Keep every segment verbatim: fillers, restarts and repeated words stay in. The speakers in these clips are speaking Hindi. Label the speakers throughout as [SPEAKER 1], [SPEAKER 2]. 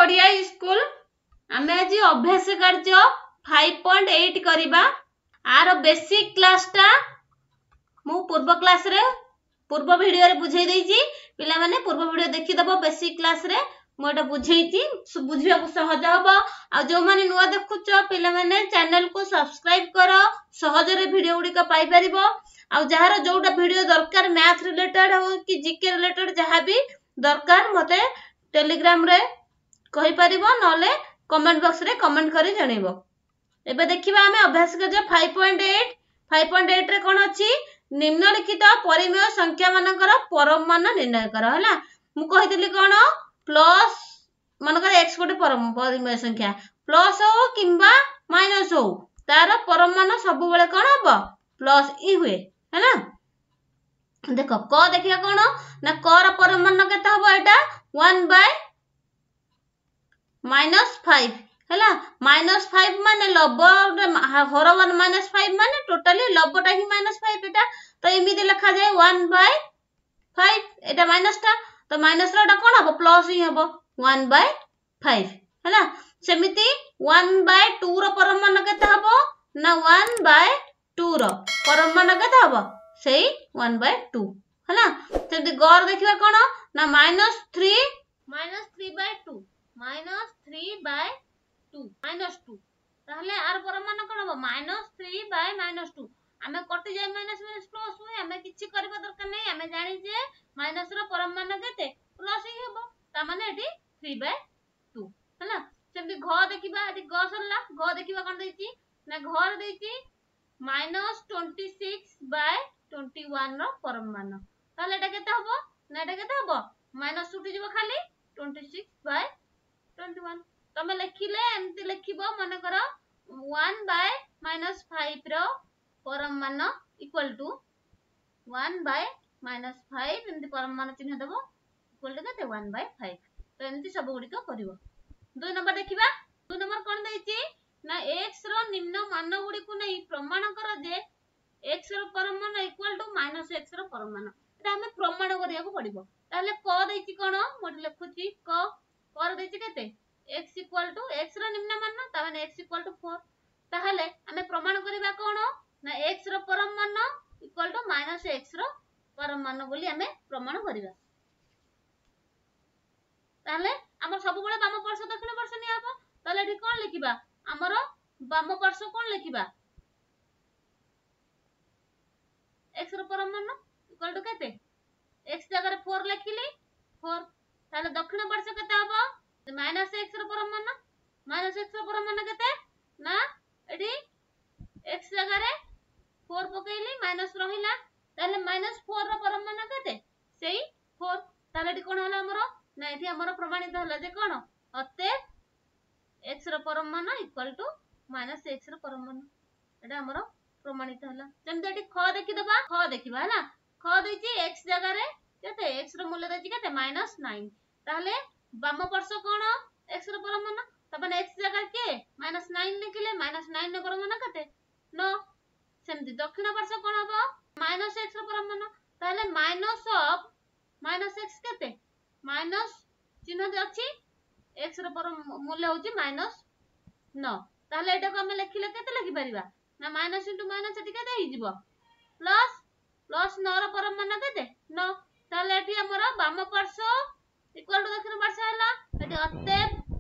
[SPEAKER 1] ओडिया स्कूल आमे आज अभ्यास कार्य फाइव पॉइंट एट करिबा आर बेसिक क्लास टा मु पूर्व क्लास रे पूर्व वीडियो रे बुझाई देछि पिला माने पूर्व वीडियो देखि दबो बेसिक क्लास रे मु एटा बुझाईछि बुझिया को सहज हबो आ जो माने नुवा देखुछ पिला माने चैनल को सब्सक्राइब करो सहज रे वीडियो गुडी का पाई परिबो आ जहार जोटा वीडियो दरकार मैथ रिलेटेड हो कि जीके रिलेटेड जहां भी दरकार मते टेलीग्राम रे कहि परिबो नले कमेंट बॉक्स रे कमेंट करी जणैबो। एबे देखिबा हमें अभ्यास कर five point eight five point eight रे कोन अछि निम्नलिखित परिमेय संख्या मानकर परम मान निर्णय कर हला मु कहितली कोन प्लस मानकर x गोटे परम परिमेय संख्या प्लस हो किबा माइनस हो तार परम मान सब बेले कोन हबो प्लस ई हुए है ना। देखो क देखिया कोन ना क र परम मान केते हबो एटा वन बाय माइनस फाइव हैला माइनस फाइव माने लब हर वन माइनस फाइव माने टोटली लबटा ही माइनस फाइव एटा तो एमिति लिखा जाए वन बाय फाइव एटा माइनस टा तो माइनस रा कोन हबो प्लस ही हबो वन बाय फाइव हैला सेमिति वन बाय टू रो परम मान केते हबो ना वन बाय टू रो परम मान केते हबो सेही वन बाय टू हैला सेमिति गौर देखिबा कोन ना minus three minus three by two minus three by two minus two ताहले आर परम मान कोन हबो minus three by minus two हमें कटि जाय माइनस माइनस प्लस होय हमें किछि करबा दरकार नै हमें जानि जे माइनस रो परम मान केते प्लस ही हबो ता माने एटी थ्री बाय टू हैला सेमति घ देखिबा एटी ग सरला घ देखिबा कोन दैछि ना घर दैछि minus twenty six by twenty one रो परम मान ताहले एटा केते हबो ना एटा केते हबो माइनस उठी जिवो खाली twenty six by twenty one तमे लिखिले एमति लिखिबो माने करो वन बाय माइनस फाइव रो परम मान equal to one by minus five एमति परम मान चिन्ह देबो इक्वल टू केते वन बाय फाइव तो एमति सब गुडी को करिवो। दो नंबर देखिबा दो नंबर कोन दैछि ना x रो निम्न मान गुडी को नै प्रमाण करो जे x रो परम मान इक्वल टू माइनस x रो परम मान एटा हमें प्रमाण करिया को पड़िबो ताले क दैछि कोन मोड लिखुछि क कर दैछि केते x इक्वल टू x रो निम्न मान ता माने x इक्वल टू फोर ताहले हमें प्रमाण करिबा कोन ना x रो परम मान इक्वल टू माइनस x रो परम मान बोली हमें प्रमाण करिबा ताहले हमर सब बेले बाम पार्श्व दक्षिण पार्श्व नि आबो ताले एठी कोन लिखिबा हमर बाम पार्श्व कोन लिखिबा x रो परम मान इक्वल टू केते x जगह रे फोर लिखिली फोर ताले दक्षिण पार्श्व केते हबो माइनस x रो परम मान माइनस x रो परम मान केते ना एठी x जगह रे फोर पकेइली माइनस रहिला ताले माइनस फोर रो परम मान केते सेही फोर ताले एठी कोन होला हमरो ना एठी हमरो प्रमाणित होला जे कोन अते x रो परम मान इक्वल टू माइनस x रो परम मान एटा हमरो प्रमाणित होला जेमते एठी ख देखि दबा ख देखिबा हैला ख दैछि x जगह रे केते x रो मूल्य दैछि केते माइनस नाइन ताहले बाम पार्श्व कोन x रो परम मान तबन x जगह के माइनस नाइन लिखिले माइनस नाइन रो परम मान केते नौ सेमति दक्षिण पार्श्व कोन हबो माइनस x रो परम मान ताहले माइनस ऑफ माइनस x केते माइनस चिन्ह दे अछि x रो परम मूल्य होछि माइनस नौ ताहले एटा को हम लिखिले केते लिखि परिबा ना माइनस इनटू माइनस एटी केते हि जिवो प्लस प्लस नौ रो परम मान केते नौ ताहले एटी हमर बाम पार्श्व इक्वल टू दक्षिण पार्श्व हला एटी अते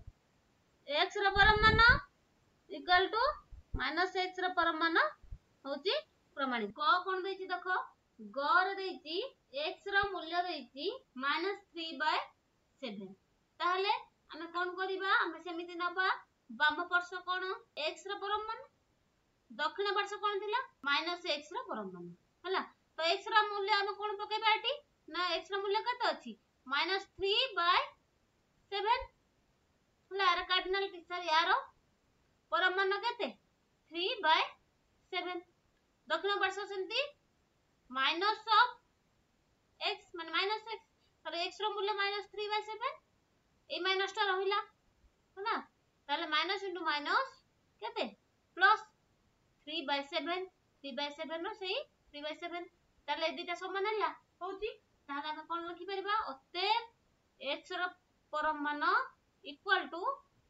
[SPEAKER 1] x रो परम मान इक्वल टू माइनस x रो परम मान होछि प्रमाणित क कोन दैछि देखो ग रे दैछि x रो मूल्य दैछि माइनस थ्री बाय सेवन ताहले हमें कोन करिबा हमें सेमिति नबा बाम पार्श्व कोन x रो परम मान दक्षिण पार्श्व कोन थिला माइनस x रो परम मान हला तो x रो मूल्य हम कोन पकेबा एटी ना x रो मूल्य कत अछि माइनस थ्री बाय सेवन हला आर कार्डिनल टीचर यारो परम मान केते थ्री बाय सेवन दक्षिण पार्श्व सेमति माइनस ऑफ x माने माइनस x तो x रो मूल्य माइनस थ्री बाय सेवन ए माइनस टा रहिला हला ताले माइनस इनटू माइनस केते plus three by seven three by seven रो सेही थ्री बाय सेवन ताले एदिटा समान हला होची ताले हम कोन लिखि परिबा अते x रो परम मान इक्वल टू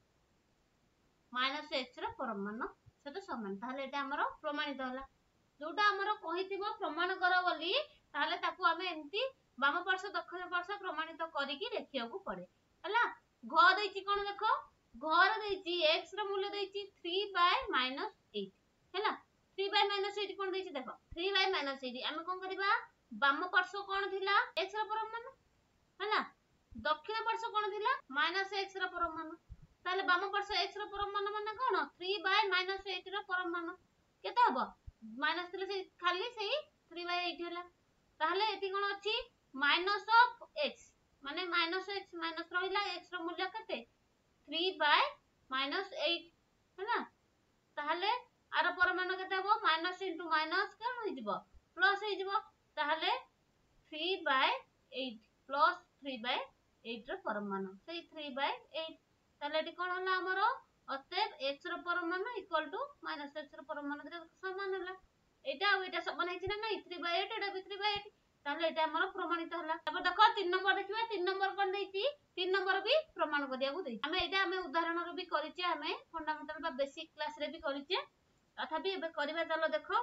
[SPEAKER 1] माइनस एक्स ର परमाणु सहित समान ताहले एटा हमर प्रमाणित होला जोटा हमर कहिथिबो प्रमाण कर बोली ताहले ताकू हमें एंती वाम पार्श्व दक्षिण पार्श्व प्रमाणित करिकी देखिया को पड़े हला घ देछि कोन देखो घर देछि x ର मूल्य देछि थ्री बाय माइनस एट हला थ्री बाय माइनस एट कोन देछि देखो थ्री बाय माइनस एट हम कोन करबा वाम पार्श्व कोन थिला x ର परमाणु हला दक्षिण पार्श्व कोन थिला माइनस x ର परमाणु ताले वाम पार्श्व x ର परमाणु माने कोन थ्री बाय माइनस एट ର परमाणु केते हबो माइनस थिले से खाली सेही थ्री बाय एट होला ताहले एति कोन अछि माइनस ऑफ x माने माइनस x माइनस रहिला x ର मूल्य केते थ्री बाय माइनस एट हैना ताहले आर परमाणु केते हबो माइनस इनटू माइनस कोन होई जिवो प्लस होई जिवो ताहले three by eight plus three by eight ର परमाणु सेही थ्री बाय एट ताहले एटी कोन होला हमर अतएव x ର परमाणु इक्वल टू माइनस x ର परमाणु रे समान होला एटा आ एटा समान है ना नहीं थ्री बाय एट एटा भी थ्री बाय एट ताहले एटा हमर प्रमाणित होला तब देखो तीन नंबर देखिबा तीन नंबर कोन देछि तीन नंबर भी प्रमाण करिया को देछि हमें एटा हमें उदाहरण रो भी करिचे हमें फंडामेंटल बा बेसिक क्लास रे भी करिचे तथापि एबे करबा चलो देखो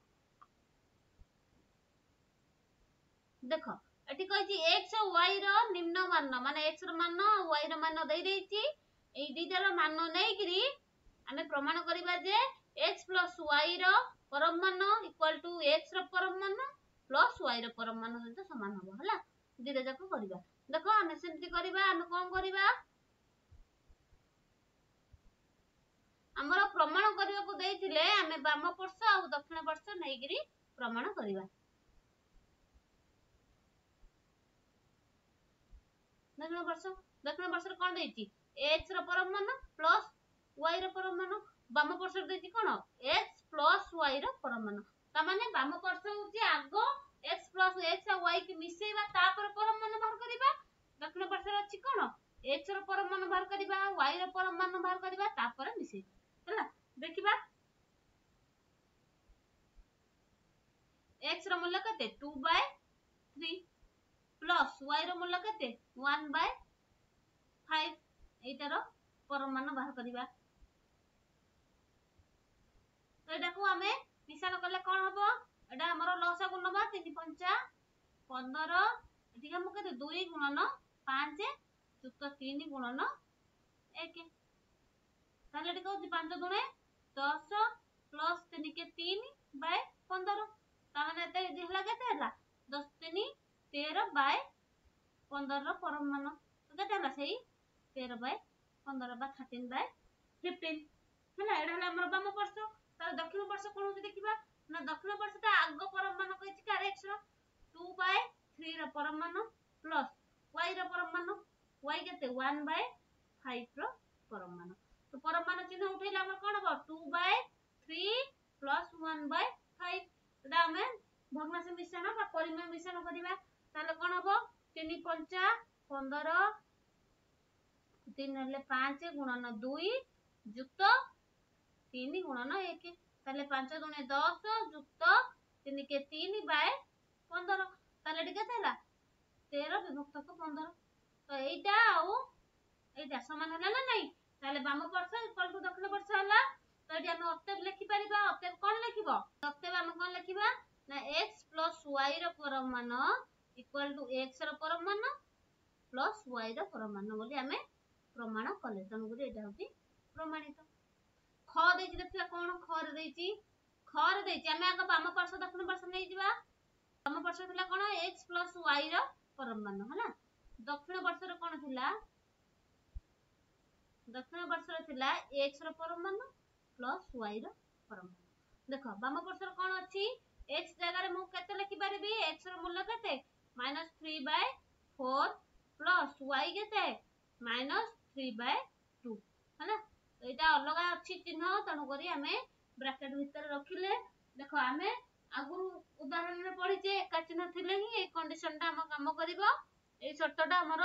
[SPEAKER 1] देखो एटी कहिछि x और y रो निम्न मान माने x रो मान y रो मान देइ देछि ए दिटा रो मान नै करी हमें प्रमाण करिबा जे x plus y रो परमाणु इक्वल टू x रो परमाणु प्लस y रो परमाणु सहित समान हबो हला दिरे जाको करिबा देखो हमें सेमति करिबा हमें कोन करिबा हमरो प्रमाण करिबा को देइथिले हमें वाम पार्श्व आ दक्षिण पार्श्व नै करी प्रमाण करिबा दक्षिण पार्श्व दक्षिण पार्श्व कोन देइछि x रो परमाणु प्लस y रो परमाणु वाम पार्श्व देइछि कोन x प्लस y रो परमाणु त माने वाम पार्श्व होछि आगो x प्लस x आ y के मिसेबा तापर परमाणु बाहर करिबा दक्षिण पार्श्व अछि कोन x रो परमाणु बाहर करिबा y रो परमाणु बाहर करिबा तापर मिसेबा हला देखिबा x रो मूल्य कते two by three plus y रो मूल्य कते वन बाय फाइव एटारो परमाणु बाहर करिबा तो एटा को हमें मिश्रण करले कोन हबो एटा हमरो लसा गुण नबा तीन पंचा पंद्रह एठी हम कते दो गुणन पाँच युक्त तीन गुणन एक ताले एटा को पाँच गुणे दस प्लस तीन के तीन बाय पंद्रह ता माने एते दिहला केते हला दस तीन तेरह बाय पंद्रह रो परमाणु तो केते हला सेही तेरह बाय पंद्रह बा तेरह बाय पंद्रह हला एडा हला हमर वाम पार्श्व ताले दक्षिण पार्श्व कोन होती देखिबा ना दक्षिण पार्श्व ता आगो परमाणु कहिछि कार x रो टू बाय थ्री रो परमाणु प्लस y रो परमाणु y केते वन बाय फाइव रो परमाणु तो परमाणु चिन्ह उठैला हमर कोन हबो two by three plus one by five एटा हमें भग्नांश मिश्रण बा परिमेय मिश्रण करिबा ताले कोन हबो तीन पंचा पंद्रह तीन हले पाँच गुणन दो युक्त तीन गुणन एक ताले पाँच दुने दस युक्त तीन के तीन बाय पंद्रह ताले एटी केते हला तेरह विभक्त को पंद्रह तो एटा आउ एटा समान हला ना नहीं ताले वाम पार्श्व इक्वल टू दक्षिण पार्श्व हला तो एटी हम अतएव लिखि परिबा अतएव कोन लिखिबो अतएव हम कोन लिखिबा ना x plus y रो परमाणु इक्वल टू x रो परमाणु प्लस y रो परमाणु बोली हमें प्रमाण कले तन गुरी एटा होती प्रमाणित ख देछि देखिबा कोन ख रे देछि ख रे देछि हमें आगे वाम पार्श्व दक्षिण पार्श्व नै जिबा वाम पार्श्व थिला कोन x plus y रो परमाणु हला दक्षिण पार्श्व रे कोन थिला दक्षिण पार्श्व रे थिला x रो परमाणु प्लस y रो परमाणु देखो वाम पार्श्व रे कोन अछि x जगह रे मु केते लिखि परिबी x रो मूल्य केते minus three by four plus y केते माइनस थ्री बाय टू हला तो एटा अलगा अछि चिन्ह तनु करी हमें ब्रैकेट भीतर रखिले देखो हमें आगु उदाहरण रे पढिचे एका चिन्ह थिले ही ए कंडीशन ता हम काम करिवो ए शर्तटा हमरो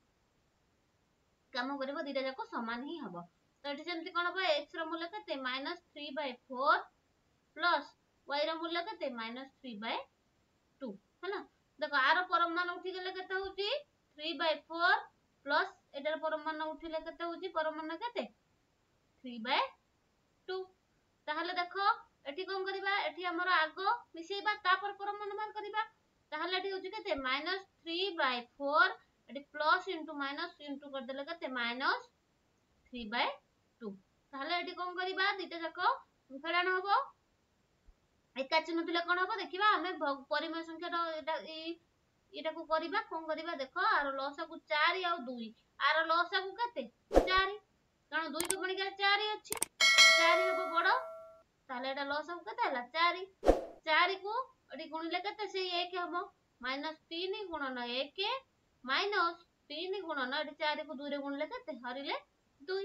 [SPEAKER 1] काम करिवो दिटा जाको समान ही हबो तो एठी जेमति कोन हबो x रो मूल्य केते minus three by four plus y रो मूल्य केते माइनस थ्री बाय टू हला देखो आरो परमाणु उठी गेले केते होची थ्री बाय फोर प्लस एटार परमान उठिले केते होची परमान केते थ्री बाय टू ताहले देखो एठी कोन करबा एठी हमर आगो मिसेबा तापर परमान बार करबा ताहले एठी होची केते माइनस थ्री बाय फोर एठी प्लस इनटू माइनस इनटू कर देले केते माइनस थ्री बाय टू ताहले एठी कोन करबा दिते देखो फेडान होबो एका चिन्ह दिले कोन होबो देखिबा हमें परिमेय संख्या एटा एटा को करबा कोन करबा देखो आरो लसा को चार आ दो आरो लसा को केते चार कारण दो को बणी के चार अछि चार होबो बडो ताले एटा लसा को केते हला चार चार को एटी गुणिले केते से एक हबो माइनस तीन गुणन एक माइनस तीन गुणन एटी चार को दो रे गुणिले केते हरिले दो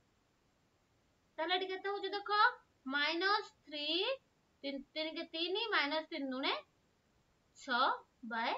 [SPEAKER 1] ताले एटी केते होची देखो माइनस तीन तीन तीन के तीन माइनस तीन दुने छह बाय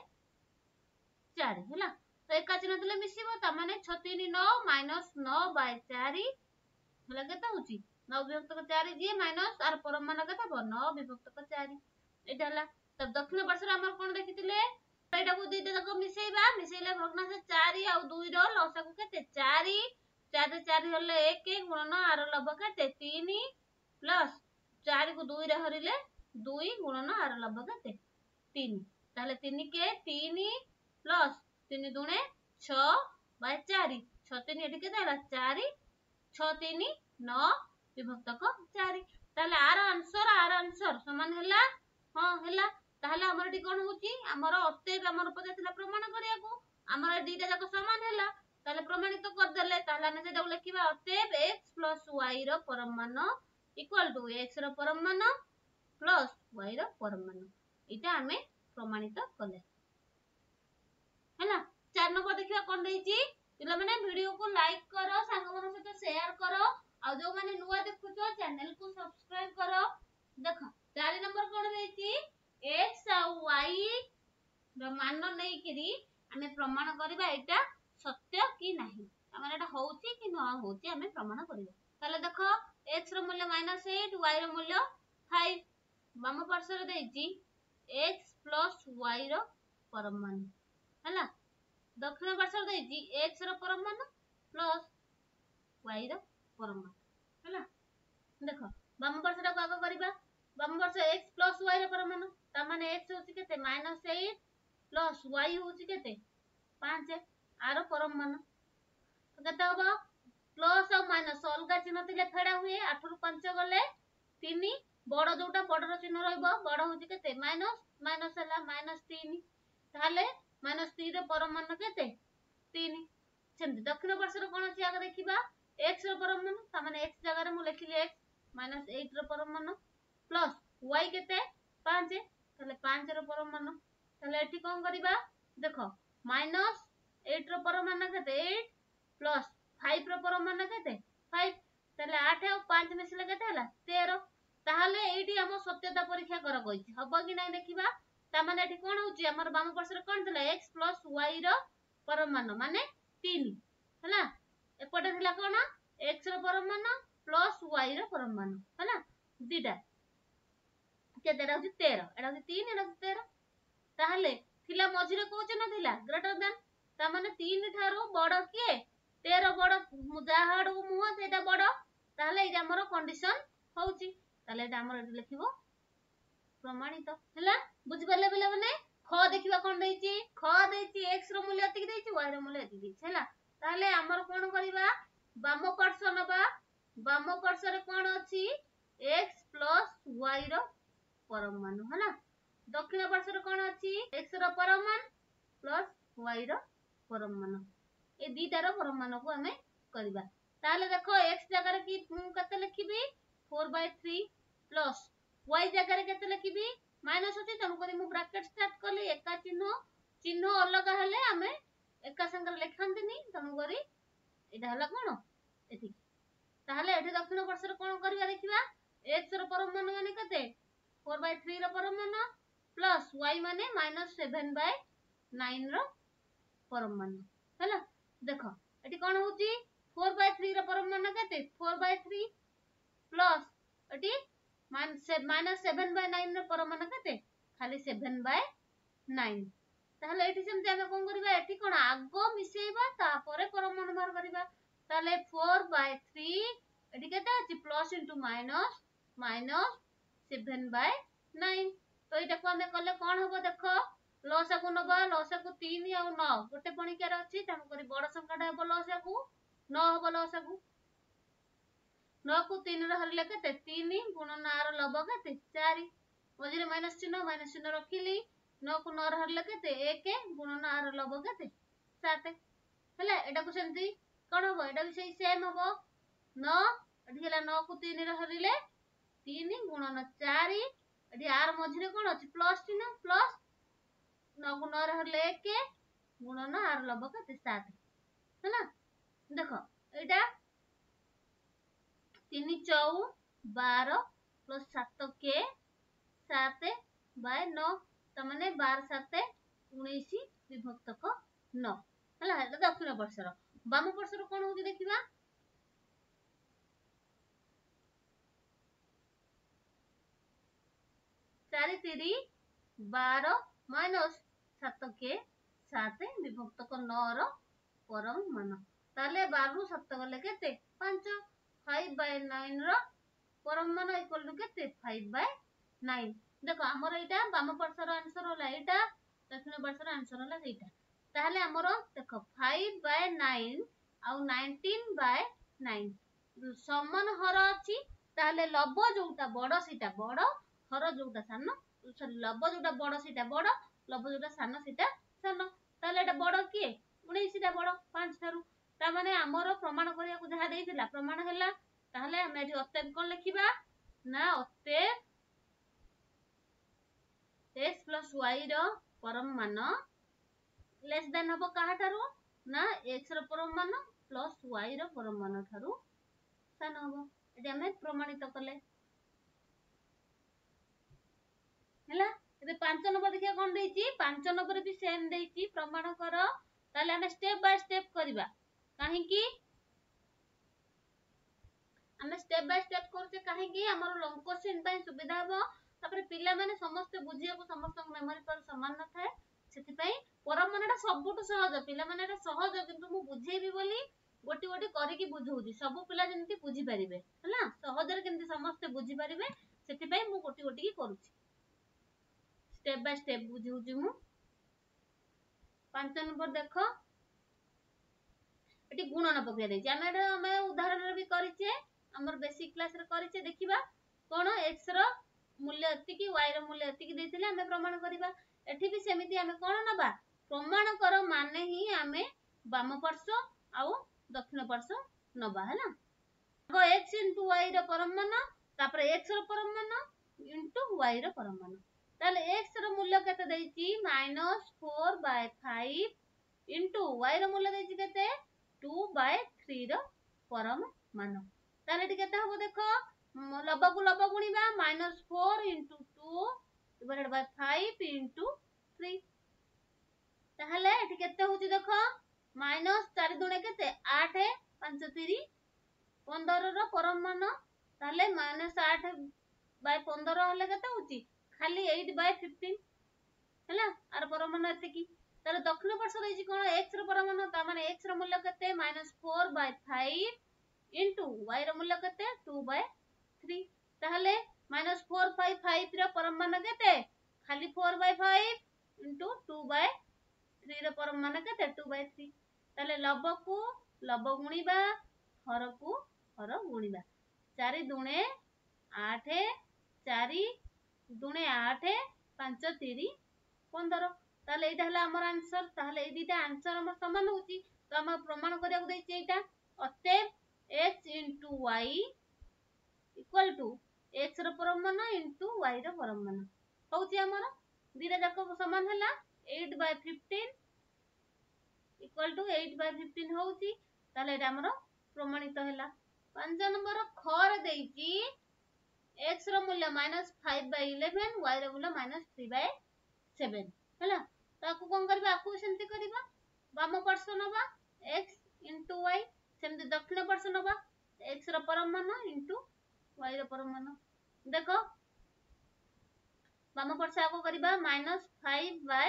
[SPEAKER 1] चार हैला तो एका चिन्ह दिले मिसिबो त माने छह तीन नौ माइनस नौ बाय चार हैला केते होची नौ विभक्त को चार जे माइनस आर परमान केते हो नौ विभक्त को चार एटा हला तब दक्षिण पार्श्व रे हमर कोन देखितिले एटा को दिते तक मिसेइबा मिसेइले भग्नांश चार आ दो रो लसा को केते चार चार चार हले एक गुणन आर लब केते तीन प्लस चार को दो रे हरिले दो गुणन आर लब केते तीन ताले तीन के तीन प्लस तीन दुने छह बाय चार छह तीन एठी केते हला चार छह तीन नौ विभक्त को चार ताले आर आंसर आर आंसर समान हला हां हला ताले हमर एठी कोन होची हमर अतएव हमर पदे थिला प्रमाण करिया को हमर दीटा जाक समान हला ताले प्रमाणित कर देले ताले हम सेटा लिखिबा अतएव x y रो परमान इक्वल टू x रो परमान प्लस y रो परमान इटा हमें प्रमाणित कले हैला चार नंबर देखिबा कोन देइची पिला माने वीडियो को लाइक करो संग मन सहित शेयर करो आ जो माने नुवा देखुछो चैनल को सब्सक्राइब करो देखो चार नंबर कोन देइची x आ y रो मान नै करी हमें प्रमाण करबा एटा सत्य की नाही हमर एटा होउची कि न होउची हमें प्रमाण करबा ताले देखो x रो मूल्य माइनस आठ y रो मूल्य पाँच वाम पार्श्व रे देइची x प्लस y रो परमान हैला दक्षिण पार्श्व देइची x रो परमान प्लस y रो परमान हैला देखो वाम पार्श्व रा आगो करबा वाम पार्श्व x प्लस y रो परमान त माने x होची केते माइनस आठ प्लस y होची केते पाँच आरो परमान तो केते होबो प्लस और माइनस अलगा चिन्ह तिले फेडा हुए आठ रु पाँच गले तीन बड़ जोटा बड़ चिन्ह रहइबो बड़ होची केते माइनस माइनस हला माइनस तीन ताले माइनस तीन रे परमान केते तीन सेमति दक्षिण पार्श्व कोन अछि आगे देखिबा x रो परमान त माने x जगह रे मु लिखिली x माइनस आठ रो परमान प्लस y केते पाँच ताले पाँच रो परमान ताले एठी कोन करिबा देखो माइनस आठ रो परमान केते आठ प्लस पाँच रो परमान केते पाँच ताले आठ और पाँच मिसले केते हला तेरह ताहले एठी हम सत्यता परीक्षा कर कइछि हबो कि नै देखिबा त माने एठी कोन होची हमर बाम पार्श्व रे कोन थिला x प्लस y रो परमान माने तीन हला एपटे थिला कोन x रो परमान प्लस y रो परमान हला दिटा केतेटा होची तेरह एटा होची तीन एटा होची तेरह ताहले थिला मझी रे को चिन्ह थिला ग्रेटर देन त माने तीन थारो बड़ के तेरह बड़ जाहाडू मुह सेटा बड़ ताहले एटा हमर कंडीशन होची ताहले एटा हमर एटा लिखिबो प्रमाणित हला बुझि परले बेले माने ख देखिबा कोन देइची ख देइची x रो मूल्य अतिक देइची y रो मूल्य अतिक देइची हला ताहले हमर कोन करिबा बाम पार्श्व नबा बाम पार्श्व रे कोन अछि x प्लस y रो परमान हला दक्षिण पार्श्व रे कोन अछि x रो परमान प्लस y रो परमान ए दीटा रो परमान को हमें करबा ताले देखो x जगह रे की कते लिखिबी चार बाय तीन प्लस y जगह रे कते लिखिबी माइनस होची तम करी मु ब्रैकेट स्टार्ट करली एका चिन्ह चिन्ह अलग हले हमें एका संग लिखंतिनी तम करी एटा हला कोन एथि ताले एठी दक्षिण पार्श्व रे कोन करबा देखिबा x रो परमान माने कते चार बाय तीन रो परमान प्लस y माने माइनस सात बाय नौ रो परमान हला देखो एठी कोन होची चार बाय तीन रो परमान कते चार बाय तीन प्लस एठी माइनस सात बाय नौ रो परमान कते खाली सात बाय नौ ताहले एठी सेमते हमें कोन करबा एठी कोन आगो मिसेइबा तापरे परमाणु बाहर करबा ताहले फोर बाय थ्री एठी केते अछि plus into minus minus seven by nine तो एटा को हमें कले कोन होबो देखो लसा को नबा लसा को तीन आ नौ गोटे पणिकार अछि तम करी बड़ संख्याटा होबो लसा को नौ होबो लसा को नौ को तीन रे हरले केते तीन गुणन आर लब केते चार मझिरे माइनस चिन्ह माइनस चिन्ह रखिली नौ को नौ रे हरले केते एक गुणन आर लब केते सात हला एटा को सेमती कोन होबो एटा भी सही सेम होबो नौ एठी हला नौ को तीन रे हरिले तीन गुणन चार एठी आर मझिरे कोन अछि प्लस चिन्ह प्लस नौ को नौ रे हरले एक गुणन आर लब केते सात हला देखो एटा तीन चौ बारह प्लस सात के सात बाय नौ तमने बारह सात उन्नीस विभक्त को नौ हला एटा दक्षिण पार्श्वर बाम पार्श्वर कोन होची देखिबा चार तीन बारह माइनस सात के सात विभक्त को नौ रो परम मान ताले बारह रु सात गले केते पाँच पाँच बाय नौ रो परम मान इक्वल टू केते पाँच बाय नौ देखो हमर एटा बाम पार्श्वर आंसर होला एटा दक्षिण पार्श्वर आंसर होला एटा ताले हमर देखो पाँच बाय नौ आ उन्नीस बाय नौ समान हर अछि ताले लब जोटा बड़ सीटा बड़ हर जोटा सान सॉरी लब जोटा बड़ सीटा बड़ लब जोटा सान सीटा सान ताले एटा बड़ किए उन्नीस टा बड़ पाँच थारु ता माने हमर प्रमाण करिया को जहा देइतिला प्रमाण हैला ताले हम एठी अत्यंत कोन लिखिबा ना अत्यंत x plus y रो परम मान लेस देन हबो काहा थारु ना x रो परम मान प्लस y रो परम मान थारु सान हबो एठी हमें प्रमाणित कले हैला एबे पाँच नंबर देखिया कोन देइची पाँच नंबर भी सेम देइची प्रमाण करो ताले हमें स्टेप बाय स्टेप करबा काहे की हमें स्टेप बाय स्टेप करते काहे की हमर लॉन्ग क्वेश्चन पय सुविधा हो तापर पिला माने समस्त बुझिया को समस्त मेमोरी पर समान न थाए सेति पय परम मानेटा सबटु सहज पिला मानेटा सहज किंतु मु बुझेबी बोली गोटी गोटी करी की बुझौजी सब पिला जेंति बुझी परिबे हैला सहज रे केंति समस्त बुझी परिबे सेति पय मु गोटी गोटी की करूची स्टेप बाय स्टेप बुझौजी मु पाँच नंबर देखो एटी गुणन प्रक्रिया देछि हम एटा हम उदाहरण रे भी करिचे हमर बेसिक क्लास रे करिचे देखिबा कोन x रो मूल्य एति की y रो मूल्य एति की देथिले हम प्रमाण करिबा एठी भी सेमिति हम कोन नबा प्रमाण कर माने ही हमें वाम पार्श्व आ दक्षिण पार्श्व नबा हैला गो x y रो परम मान तापर x रो परम मान y रो परम मान ताले x रो मूल्य केते देछि -फोर बाय फाइव y रो मूल्य देछि केते टू बाय थ्री रो परम मान ताले एटी केते हबो देखो लब को लब गुणीबा -four into two divided by five into three ताहले एटी केते होची देखो माइनस चार दुणे केते आठ पाँच तीन पंद्रह रो परम मान ताहले माइनस आठ बाय पंद्रह हले केते होची खाली आठ बाय पंद्रह हैला आर परम मान एते की ताले दक्षिण पार्श्व देछि कोन x रो परम मान ता माने x रो मूल्य केते -four by five into y रो मूल्य केते टू बाय थ्री ताहले -फोर बाय फाइव रो परम मान केते खाली four by five into two by three रो परम मान केते टू बाय थ्री ताले लब को लब गुणीबा हर को हर गुणीबा चार दुणे आठ चार दुणे आठ पाँच तीन पंद्रह ताले एटा हला हमर आंसर ताले ए दिटा आंसर हमर समान होची तो हम प्रमाण करिया को देछि एटा अते x into y equal to x रो परम मान into y रो परम मान होची हमर दिटा जाक समान हला आठ बाय पंद्रह equal to आठ बाय पंद्रह होची ताले एटा हमर प्रमाणित हला पाँच नंबर ख रे देछि x रो मूल्य -फाइव बाय इलेवन y रो मूल्य -थ्री बाय सेवन हला ताकू कोन करबा आकू सेंति करबा वाम पार्श्व नबा x into y सेंति दक्षिण पार्श्व नबा x रो परम मान into y रो परम मान देखो वाम पार्श्व आको करबा -फाइव बाय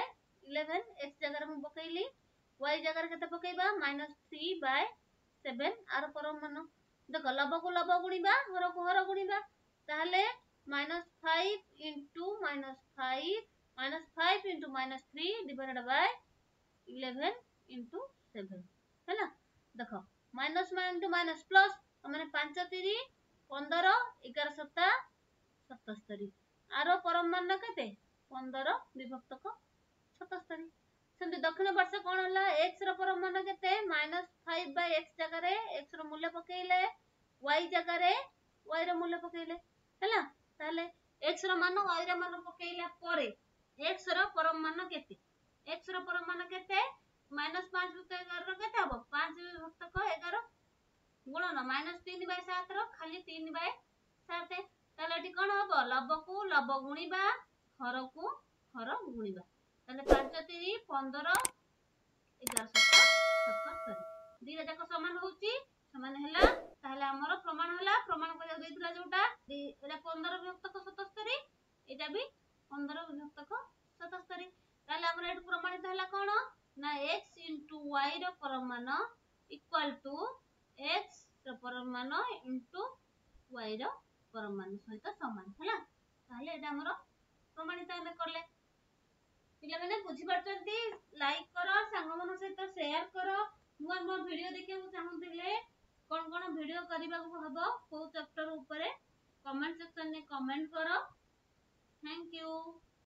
[SPEAKER 1] इलेवन एक्स जगह में पकईली वाई जगह केते पकईबा माइनस थ्री बाय सेवन आर परम मान देख लब को लब गुणिबा हर को हर गुणिबा ताहले minus five into minus five minus five into minus three divided by eleven into seven है देख माइनस इंटू माइनस प्लस मैंने पांच तीन पंदर एगार सत्ता सतस्तरी आर परम मान केते पंदर विभक्तक सतस्तरी सेमती दक्षिण पार्श्व कौन है एक्स परम मान केते माइनस फाइव बाय एक्स जगह एक्स मूल्य पकेइले वाई जगह वाई मूल्य पकेइले है ताले एक्स मान वाई मान पकेइला परे एक्स परम मान केते एक्स परम मान केते माइनस पांच विभक्त एगार केते हबो पांच विभक्तक एगार गुणन माइनस तीन बाय सात खाली तीन बाय सात ताले एटी कौन हबो लब को लब गुणिबा हर को हर गुणिबा ताले पांच तीन पंदर एगार सत्ता सतस्तरी दीटा जाक समान होउची समान हैला ताहले हमर प्रमाण हैला प्रमाण को देइतला जोटा एटा पंदर विभक्तक सतस्तरी एटा भी पंदर विभक्तक सतस्तरी ताहले हमर एट प्रमाणित हैला कोन ना x into y रो परमान इक्वल टू x रो परमान into y रो परमान सहित समान हैला ताहले एटा हमर प्रमाणित हम करले पिला माने बुझी परछंती लाइक करो संग मन सहित शेयर करो नुआ नुआ वीडियो देखियो चाहूतिले कोन कोन वीडियो करबा को हबो को चैप्टर ऊपर कमेंट सेक्शन में कमेंट करो थैंक यू।